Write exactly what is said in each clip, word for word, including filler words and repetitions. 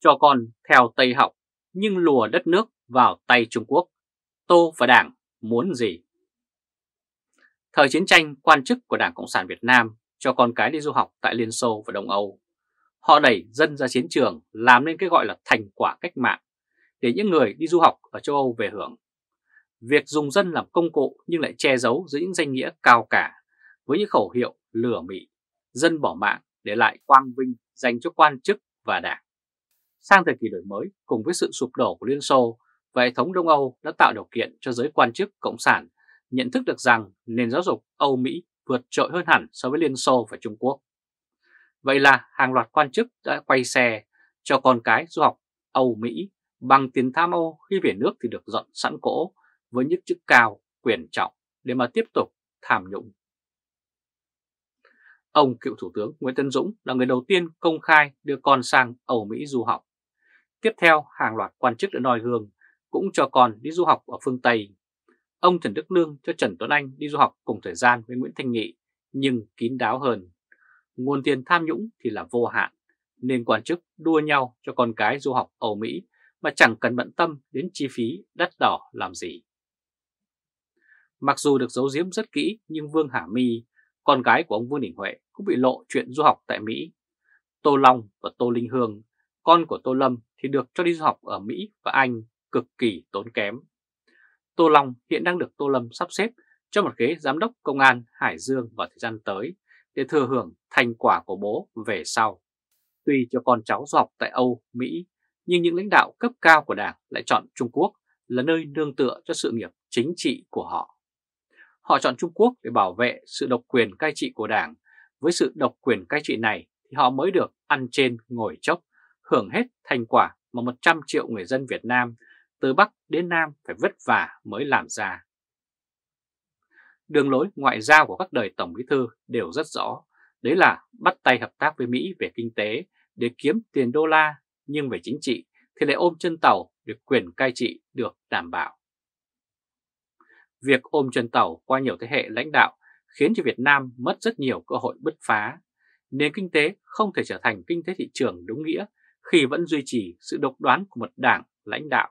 cho con theo Tây học nhưng lùa đất nước vào tay Trung Quốc. Tô và Đảng muốn gì? Thời chiến tranh, quan chức của Đảng Cộng sản Việt Nam cho con cái đi du học tại Liên Xô và Đông Âu. Họ đẩy dân ra chiến trường làm nên cái gọi là thành quả cách mạng để những người đi du học ở châu Âu về hưởng. Việc dùng dân làm công cụ nhưng lại che giấu dưới những danh nghĩa cao cả với những khẩu hiệu lừa mị, dân bỏ mạng để lại quang vinh dành cho quan chức và đảng. Sang thời kỳ đổi mới, cùng với sự sụp đổ của Liên Xô và hệ thống Đông Âu đã tạo điều kiện cho giới quan chức Cộng sản nhận thức được rằng nền giáo dục Âu Mỹ vượt trội hơn hẳn so với Liên Xô và Trung Quốc. Vậy là hàng loạt quan chức đã quay xe cho con cái du học Âu Mỹ bằng tiền tham ô, khi về nước thì được dọn sẵn cỗ với những chức cao, quyền trọng để mà tiếp tục tham nhũng. Ông cựu Thủ tướng Nguyễn Tấn Dũng là người đầu tiên công khai đưa con sang Âu Mỹ du học. Tiếp theo, hàng loạt quan chức đã noi gương cũng cho con đi du học ở phương Tây. Ông Trần Đức Lương cho Trần Tuấn Anh đi du học cùng thời gian với Nguyễn Thanh Nghị nhưng kín đáo hơn. Nguồn tiền tham nhũng thì là vô hạn, nên quan chức đua nhau cho con cái du học Âu Mỹ mà chẳng cần bận tâm đến chi phí đắt đỏ làm gì. Mặc dù được giấu giếm rất kỹ nhưng Vương Hà My, con gái của ông Vương Đình Huệ, cũng bị lộ chuyện du học tại Mỹ. Tô Long và Tô Linh Hương, con của Tô Lâm, thì được cho đi du học ở Mỹ và Anh cực kỳ tốn kém. Tô Long hiện đang được Tô Lâm sắp xếp cho một ghế giám đốc công an Hải Dương vào thời gian tới để thừa hưởng thành quả của bố về sau. Tuy cho con cháu du học tại Âu, Mỹ, nhưng những lãnh đạo cấp cao của Đảng lại chọn Trung Quốc là nơi nương tựa cho sự nghiệp chính trị của họ. Họ chọn Trung Quốc để bảo vệ sự độc quyền cai trị của Đảng. Với sự độc quyền cai trị này thì họ mới được ăn trên ngồi chốc, hưởng hết thành quả mà một trăm triệu người dân Việt Nam từ Bắc đến Nam phải vất vả mới làm ra. Đường lối ngoại giao của các đời Tổng Bí thư đều rất rõ, đấy là bắt tay hợp tác với Mỹ về kinh tế để kiếm tiền đô la, nhưng về chính trị thì lại ôm chân tàu để quyền cai trị được đảm bảo. Việc ôm chân tàu qua nhiều thế hệ lãnh đạo khiến cho Việt Nam mất rất nhiều cơ hội bứt phá. Nền kinh tế không thể trở thành kinh tế thị trường đúng nghĩa khi vẫn duy trì sự độc đoán của một đảng lãnh đạo.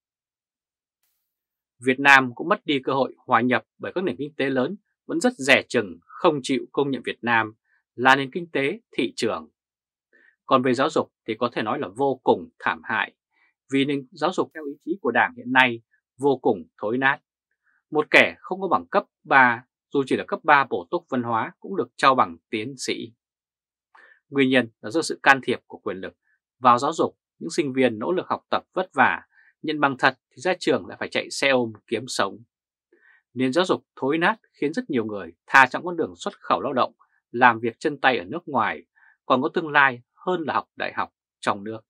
Việt Nam cũng mất đi cơ hội hòa nhập bởi các nền kinh tế lớn vẫn rất dè chừng, không chịu công nhận Việt Nam là nền kinh tế thị trường. Còn về giáo dục thì có thể nói là vô cùng thảm hại, vì nền giáo dục theo ý chí của Đảng hiện nay vô cùng thối nát. Một kẻ không có bằng cấp ba, dù chỉ là cấp ba bổ túc văn hóa, cũng được trao bằng tiến sĩ. Nguyên nhân là do sự can thiệp của quyền lực vào giáo dục. Những sinh viên nỗ lực học tập vất vả, nhận bằng thật thì ra trường lại phải chạy xe ôm kiếm sống. Nền giáo dục thối nát khiến rất nhiều người thà chọn con đường xuất khẩu lao động, làm việc chân tay ở nước ngoài, còn có tương lai hơn là học đại học trong nước.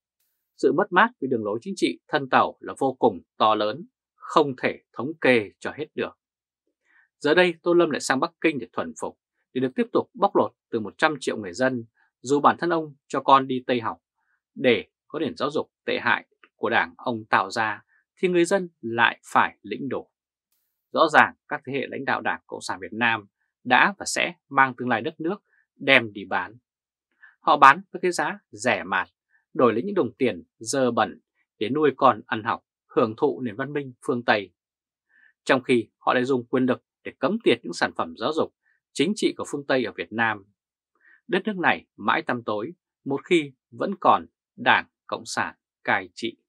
Sự mất mát vì đường lối chính trị thân tàu là vô cùng to lớn, không thể thống kê cho hết được. Giờ đây Tô Lâm lại sang Bắc Kinh để thuần phục, để được tiếp tục bóc lột từ một trăm triệu người dân, dù bản thân ông cho con đi Tây học. Để có nền giáo dục tệ hại của Đảng ông tạo ra thì người dân lại phải lĩnh đổ. Rõ ràng các thế hệ lãnh đạo Đảng Cộng sản Việt Nam đã và sẽ mang tương lai đất nước đem đi bán. Họ bán với cái giá rẻ mạt, đổi lấy những đồng tiền dơ bẩn để nuôi con ăn học, hưởng thụ nền văn minh phương Tây. Trong khi họ lại dùng quyền lực để cấm tiệt những sản phẩm giáo dục, chính trị của phương Tây ở Việt Nam. Đất nước này mãi tăm tối một khi vẫn còn Đảng Cộng sản cai trị.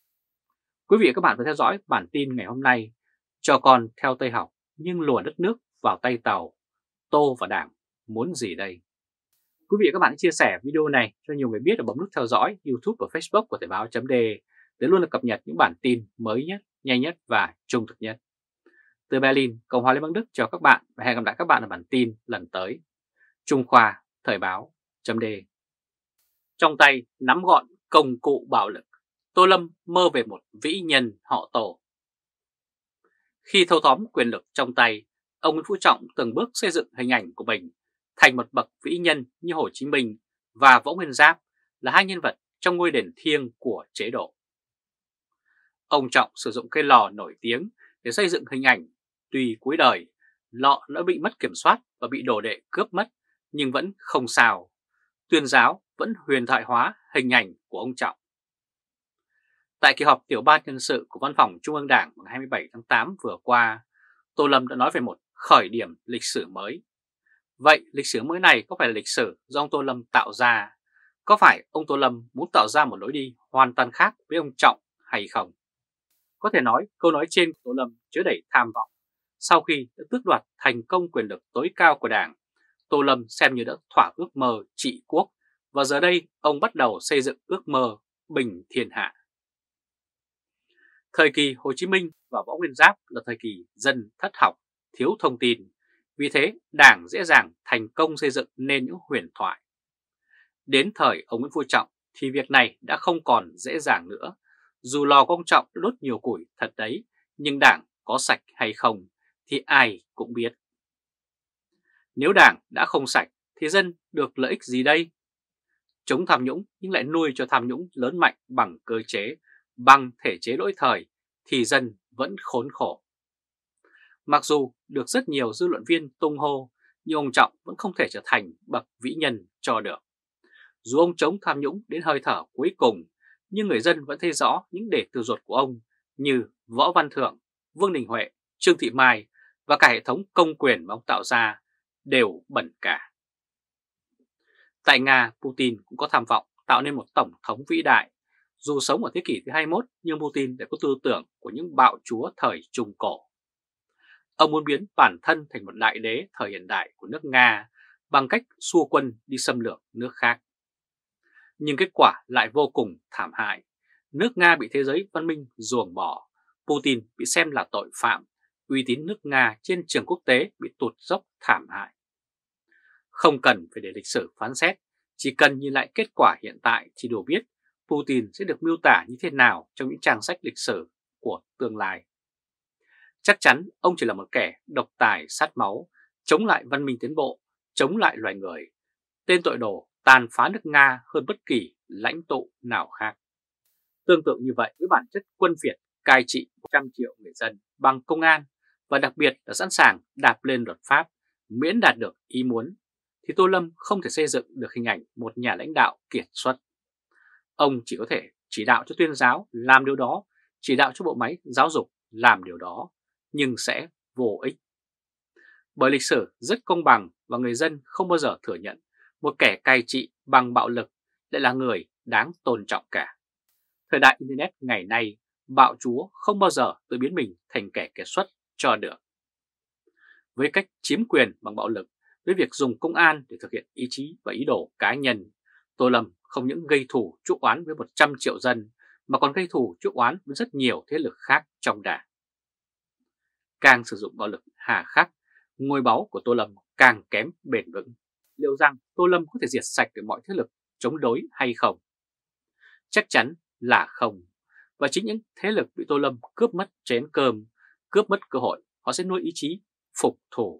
Quý vị và các bạn vừa theo dõi bản tin ngày hôm nay, cho con theo Tây học nhưng lùa đất nước vào tay Tàu. Tô và Đảng muốn gì đây? Quý vị và các bạn chia sẻ video này cho nhiều người biết và bấm nút theo dõi YouTube và Facebook của Thời báo chấm de để luôn được cập nhật những bản tin mới nhất, nhanh nhất và trung thực nhất. Từ Berlin, Cộng hòa Liên bang Đức chào các bạn và hẹn gặp lại các bạn ở bản tin lần tới. Trung Khoa, Thời báo chấm de. Trong tay nắm gọn công cụ bạo lực, Tô Lâm mơ về một vĩ nhân họ Tổ. Khi thâu tóm quyền lực trong tay, ông Nguyễn Phú Trọng từng bước xây dựng hình ảnh của mình thành một bậc vĩ nhân như Hồ Chí Minh và Võ Nguyên Giáp là hai nhân vật trong ngôi đền thiêng của chế độ. Ông Trọng sử dụng cây lò nổi tiếng để xây dựng hình ảnh, tuy cuối đời lọ đã bị mất kiểm soát và bị đồ đệ cướp mất, nhưng vẫn không sao. Tuyên giáo vẫn huyền thoại hóa hình ảnh của ông Trọng. Tại kỳ họp tiểu ban nhân sự của Văn phòng Trung ương Đảng ngày hai mươi bảy tháng tám vừa qua, Tô Lâm đã nói về một khởi điểm lịch sử mới. Vậy lịch sử mới này có phải là lịch sử do ông Tô Lâm tạo ra? Có phải ông Tô Lâm muốn tạo ra một lối đi hoàn toàn khác với ông Trọng hay không? Có thể nói câu nói trên của Tô Lâm chứa đầy tham vọng. Sau khi đã tước đoạt thành công quyền lực tối cao của Đảng, Tô Lâm xem như đã thỏa ước mơ trị quốc và giờ đây ông bắt đầu xây dựng ước mơ bình thiên hạ. Thời kỳ Hồ Chí Minh và Võ Nguyên Giáp là thời kỳ dân thất học, thiếu thông tin, vì thế Đảng dễ dàng thành công xây dựng nên những huyền thoại. Đến thời ông Nguyễn Phú Trọng thì việc này đã không còn dễ dàng nữa. Dù lò của ông Trọng đốt nhiều củi thật đấy, nhưng Đảng có sạch hay không thì ai cũng biết. Nếu Đảng đã không sạch thì dân được lợi ích gì đây? Chống tham nhũng nhưng lại nuôi cho tham nhũng lớn mạnh bằng cơ chế, bằng thể chế lỗi thời thì dân vẫn khốn khổ. Mặc dù được rất nhiều dư luận viên tung hô, nhưng ông Trọng vẫn không thể trở thành bậc vĩ nhân cho được. Dù ông chống tham nhũng đến hơi thở cuối cùng, nhưng người dân vẫn thấy rõ những để từ ruột của ông như Võ Văn Thưởng, Vương Đình Huệ, Trương Thị Mai và cả hệ thống công quyền mà ông tạo ra đều bẩn cả. Tại Nga, Putin cũng có tham vọng tạo nên một tổng thống vĩ đại. Dù sống ở thế kỷ thứ hai mươi mốt nhưng Putin đã có tư tưởng của những bạo chúa thời Trung Cổ. Ông muốn biến bản thân thành một đại đế thời hiện đại của nước Nga bằng cách xua quân đi xâm lược nước khác. Nhưng kết quả lại vô cùng thảm hại. Nước Nga bị thế giới văn minh ruồng bỏ, Putin bị xem là tội phạm, uy tín nước Nga trên trường quốc tế bị tụt dốc thảm hại. Không cần phải để lịch sử phán xét, chỉ cần nhìn lại kết quả hiện tại thì đủ biết Putin sẽ được miêu tả như thế nào trong những trang sách lịch sử của tương lai. Chắc chắn ông chỉ là một kẻ độc tài sát máu, chống lại văn minh tiến bộ, chống lại loài người, tên tội đồ tàn phá nước Nga hơn bất kỳ lãnh tụ nào khác. Tương tự như vậy với bản chất quân Việt cai trị một trăm triệu người dân bằng công an và đặc biệt là sẵn sàng đạp lên luật pháp miễn đạt được ý muốn, thì Tô Lâm không thể xây dựng được hình ảnh một nhà lãnh đạo kiệt xuất. Ông chỉ có thể chỉ đạo cho tuyên giáo làm điều đó, chỉ đạo cho bộ máy giáo dục làm điều đó, nhưng sẽ vô ích. Bởi lịch sử rất công bằng và người dân không bao giờ thừa nhận một kẻ cai trị bằng bạo lực lại là người đáng tôn trọng cả. Thời đại Internet ngày nay, bạo chúa không bao giờ tự biến mình thành kẻ kiệt xuất cho được. Với cách chiếm quyền bằng bạo lực, với việc dùng công an để thực hiện ý chí và ý đồ cá nhân, Tô Lâm không những gây thù chuốc oán với một trăm triệu dân mà còn gây thù chuốc oán với rất nhiều thế lực khác trong Đảng. Càng sử dụng bạo lực hà khắc, ngôi báu của Tô Lâm càng kém bền vững. Liệu rằng Tô Lâm có thể diệt sạch được mọi thế lực chống đối hay không? Chắc chắn là không. Và chính những thế lực bị Tô Lâm cướp mất chén cơm, cướp mất cơ hội, họ sẽ nuôi ý chí phục thù.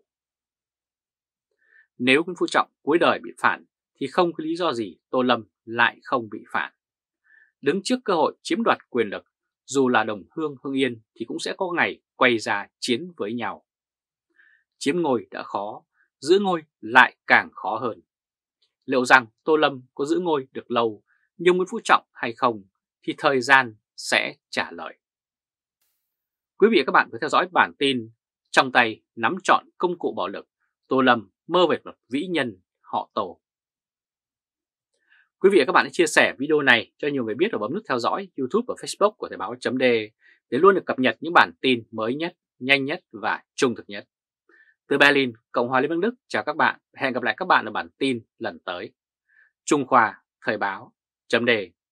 Nếu Nguyễn Phú Trọng cuối đời bị phản thì không có lý do gì Tô Lâm lại không bị phản. Đứng trước cơ hội chiếm đoạt quyền lực, dù là đồng hương Hưng Yên thì cũng sẽ có ngày quay ra chiến với nhau. Chiếm ngôi đã khó, giữ ngôi lại càng khó hơn. Liệu rằng Tô Lâm có giữ ngôi được lâu như Nguyễn Phú Trọng hay không thì thời gian sẽ trả lời. Quý vị và các bạn vừa theo dõi bản tin Trong tay nắm trọn công cụ bạo lực, Tô Lâm mơ về một vĩ nhân họ Tô. Quý vị và các bạn hãy chia sẻ video này cho nhiều người biết và bấm nút theo dõi YouTube và Facebook của Thời báo chấm de để luôn được cập nhật những bản tin mới nhất, nhanh nhất và trung thực nhất. Từ Berlin, Cộng hòa Liên bang Đức, chào các bạn. Hẹn gặp lại các bạn ở bản tin lần tới. Trung Khoa, Thời báo chấm de.